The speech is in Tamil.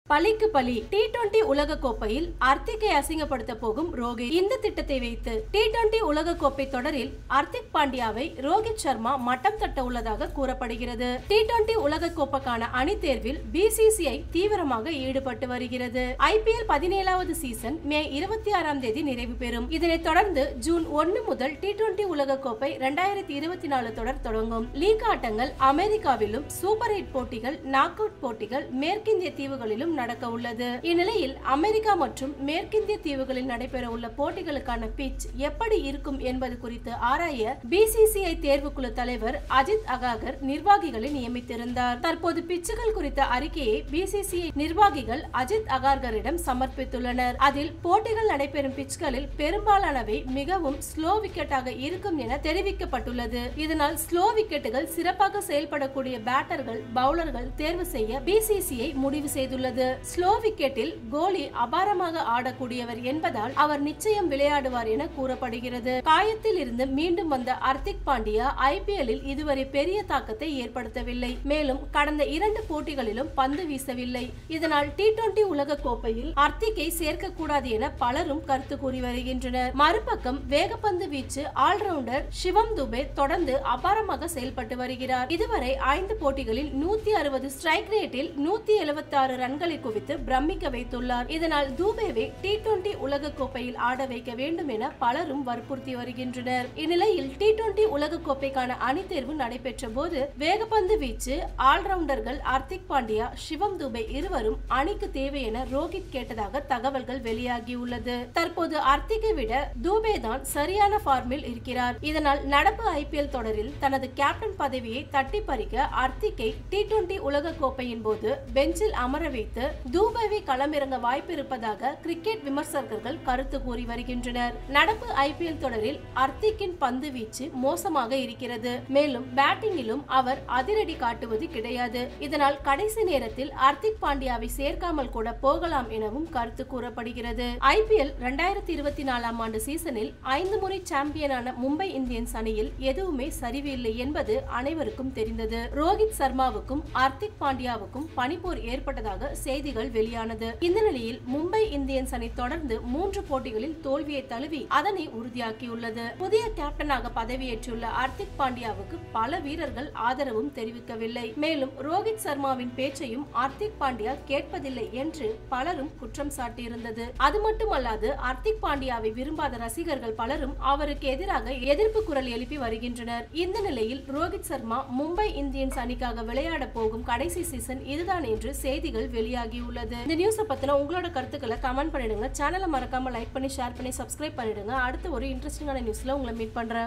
பலிக்கு பலி T20 உலக கோப்பையில் ஹர்திக்கை அசிங்கப்படுத்த போகும் ரோஹித். இந்த திட்டத்தை வைத்து T20 உலக கோப்பை தொடரில் ஹர்திக் பாண்டியாவை ரோஹித் சர்மா மட்டம் தட்ட உள்ளதாக கூறப்படுகிறது. T20 உலக கோப்பைக்கான அணி தேர்வில் BCCI தீவிரமாக ஈடுபட்டு வருகிறது. IPL 17வது சீசன் மே 26ஆம் தேதி நிறைவு பெறும். இதனைத் தொடர்ந்து ஜூன் 1 முதல் T20 உலக கோப்பை 2024 தொடர் தொடங்கும். லீக் ஆட்டங்கள் அமெரிக்காவிலும், சூப்பர் 8 போட்டிகள், நாக் அவுட் போட்டிகள் மேற்கிந்திய தீவுகளிலும் நடக்க உள்ளது. இந்நிலையில் அமெரிக்கா மற்றும் மேற்கிந்திய தீவுகளில் நடைபெற உள்ள போட்டிகளுக்கான பிட்ச் எப்படி இருக்கும் என்பது குறித்து ஆராய BCCI தேர்வுக்குழு தலைவர் அஜித் அகாகர் நிர்வாகிகளை நியமித்திருந்தார். தற்போது பிட்சுகள் குறித்த அறிக்கையை BCCI நிர்வாகிகள் அஜித் அகாகரிடம் சமர்ப்பித்துள்ளனர். அதில் போட்டிகள் நடைபெறும் பிட்ச்களில் பெரும்பாலானவை மிகவும் ஸ்லோ விக்கெட்டாக இருக்கும் என தெரிவிக்கப்பட்டுள்ளது. இதனால் ஸ்லோ விக்கெட்டுகள் சிறப்பாக செயல்படக்கூடிய பேட்டர்கள், பவுலர்கள் தேர்வு செய்ய BCCI முடிவு செய்துள்ளது. ஸ்லோ விக்கெட்டில் கோலி அபாரமாக ஆடக்கூடியவர் என்பதால் அவர் நிச்சயம் விளையாடுவார் என கூறப்படுகிறது. காயத்தில் இருந்து மீண்டும் வந்த ஹர்திக் பாண்டியா IPL-இல் இதுவரை பெரிய தாக்கத்தை ஏற்படுத்தவில்லை. மேலும் கடந்த 2 போட்டிகளிலும் பந்து வீசவில்லை. இதனால் T20 உலக கோப்பையில் ஹர்திக்கை சேர்க்கக்கூடாது என பலரும் கருத்து கூறி வருகின்றனர். மறுபக்கம் வேகப்பந்து வீச்சு ஆல்ரவுண்டர் சிவம் துபே தொடர்ந்து அபாரமாக செயல்பட்டு வருகிறார். இதுவரை 5 போட்டிகளில் 160 ஸ்ட்ரைக் ரேட்டில் 176 ரன்களை குவித்து பிரமிக்க வைத்துள்ளார். இதனால் துபேவை T20 உலக கோப்பையில் ஆட வைக்க வேண்டும் என பலரும் வற்புறுத்தி வருகின்றனர். இந்நிலையில் T20 உலக கோப்பைக்கான அணி தேர்வு நடைபெற்ற போது வேகப்பந்து வீச்சு ஆல்ரவுண்டர்கள் ஹர்திக் பாண்டியா, சிவம் துபே இருவரும் அணிக்கு தேவை என ரோஹித் கேட்டதாக தகவல்கள் வெளியாகியுள்ளது. தற்போது ஹர்திக்கை விட துபே தான் சரியான ஃபார்மில் இருக்கிறார். இதனால் நடப்பு IPL தொடரில் தனது கேப்டன் பதவியை தட்டி பறிக்க ஹர்திக்கை T20 உலக கோப்பையின் போது பெஞ்சில் அமர வைத்து துபேவை களமிறங்க வாய்ப்பு இருப்பதாக கிரிக்கெட் விமர்சகர்கள் கருத்து கூறி வருகின்றனர். நடப்பு IPL தொடரில் ஹர்திக்கின் பந்து வீச்சு மோசமாக இருக்கிறது. மேலும் பேட்டிங்கிலும் அவர் அதிரடி காட்டுவது கிடையாது. இதனால் கடைசி நேரத்தில் ஹர்திக் பாண்டியாவை சேர்க்காமல் கூட போகலாம் எனவும் கருத்து கூறப்படுகிறது. IPL 2024ஆம் ஆண்டு சீசனில் 5 முறை சாம்பியனான மும்பை இந்தியன்ஸ் அணியில் எதுவுமே சரிவு இல்லை என்பது அனைவருக்கும் தெரிந்தது. ரோஹித் சர்மாவுக்கும் ஹர்திக் பாண்டியாவுக்கும் பனிப்போர் ஏற்பட்டதாக செய்திகள் வெளியானது. இந்த நிலையில் மும்பை இந்தியன்ஸ் அணி தொடர்ந்து 3 போட்டிகளில் தோல்வியை தழுவி அதனை உறுதியாக்கியுள்ளது. புதிய கேப்டனாக பதவியேற்றுள்ள ஹர்திக் பாண்டியாவுக்கு பல வீரர்கள் ஆதரவும் தெரிவிக்கவில்லை. மேலும் ரோஹித் சர்மாவின் பேச்சையும் ஹர்திக் பாண்டியா கேட்பதில்லை என்று பலரும் குற்றம் சாட்டியிருந்தது. அது மட்டுமல்லாது ஹர்திக் பாண்டியாவை விரும்பாத ரசிகர்கள் பலரும் அவருக்கு எதிராக எதிர்ப்பு குரல் எழுப்பி வருகின்றனர். இந்த நிலையில் ரோஹித் சர்மா மும்பை இந்தியன்ஸ் அணிக்காக விளையாட போகும் கடைசி சீசன் இதுதான் என்று செய்திகள் வெளியாகியுள்ளது. இந்த நியூஸை பத்தின உங்களோட கருத்துக்களை கமெண்ட் பண்ணிடுங்க. சேனலை மறக்காம லைக் பண்ணி, ஷேர் பண்ணி, சப்ஸ்கிரைப் பண்ணிடுங்க. அடுத்து ஒரு இன்ட்ரெஸ்டிங்கான நியூஸ்ல உங்களை மீட் பண்றேன்.